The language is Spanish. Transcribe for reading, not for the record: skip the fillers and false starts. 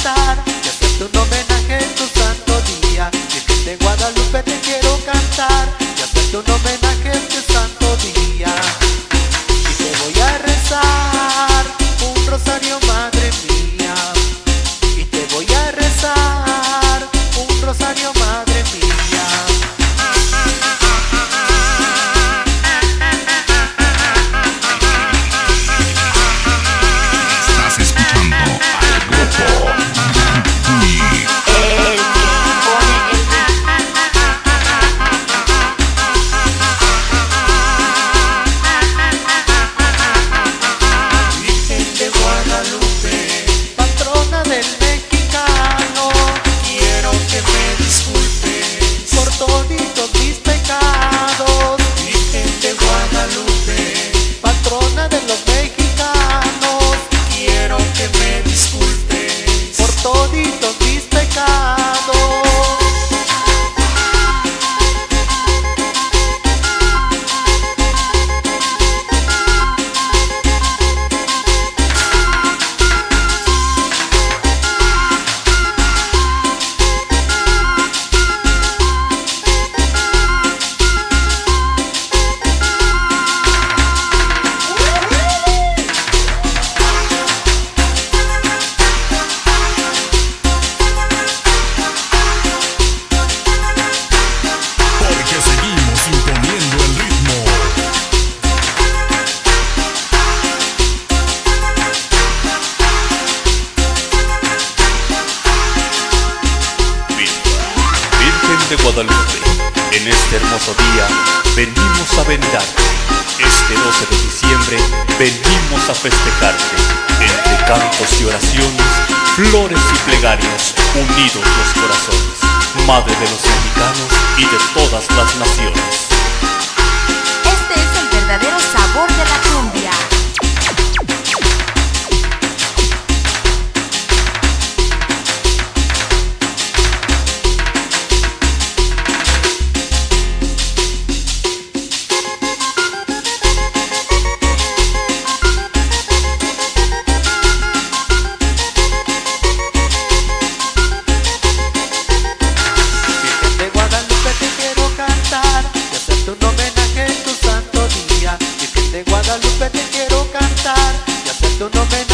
cantar y hacerte un homenaje en tu santo día. Virgen de Guadalupe te quiero cantar y hacerte un homenaje en tu santo día. Y te voy a rezar un rosario, madre mía. Y te voy a rezar un rosario, madre mía. De Guadalupe, en este hermoso día venimos a vendarte. Este 12 de diciembre venimos a festejarte. Entre cantos y oraciones, flores y plegarias, unidos los corazones, madre de los mexicanos y de todas las naciones. Este es el verdadero sabor de la cumbia. Guadalupe te quiero cantar y hacerte un homenaje